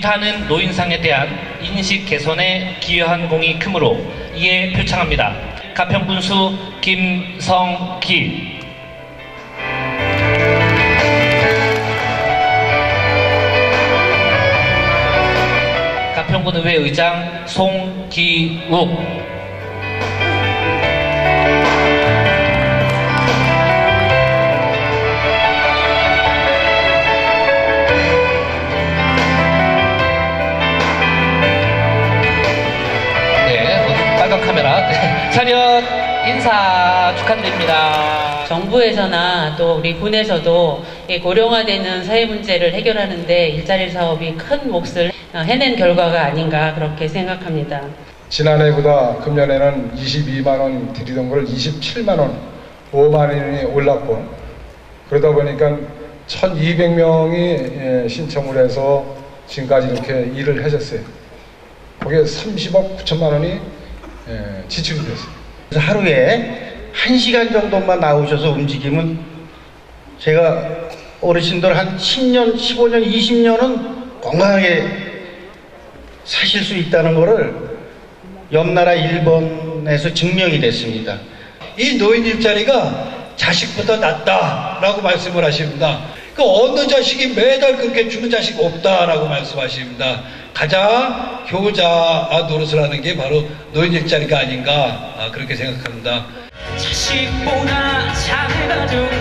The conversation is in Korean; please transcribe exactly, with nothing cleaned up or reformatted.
일타는 노인상에 대한 인식 개선에 기여한 공이 크므로 이에 표창합니다. 가평군수 김성기. 가평군의회 의장 송기욱. 카메라. 차렷 인사 축하드립니다. 정부에서나 또 우리 군에서도 고령화되는 사회 문제를 해결하는 데 일자리 사업이 큰 몫을 해낸 결과가 아닌가 그렇게 생각합니다. 지난해보다 금년에는 이십이만 원 드리던 걸 이십칠만 원, 오만 원이 올랐고, 그러다 보니까 천이백 명이 신청을 해서 지금까지 이렇게 일을 하셨어요. 거기에 삼십억 구천만 원이 예, 지출이 됐어요. 그래서 하루에 한 시간 정도만 나오셔서 움직이면 제가 어르신들 한 십 년, 십오 년, 이십 년은 건강하게 사실 수 있다는 것을 옆나라 일본에서 증명이 됐습니다. 이 노인 일자리가 자식보다 낫다라고 말씀을 하십니다. 그 어느 자식이 매달 그렇게 주는 자식 없다라고 말씀하십니다. 가장 효자 노릇을 하는 게 바로 노인 일자리가 아닌가 그렇게 생각합니다. 자식보다 자네가 좀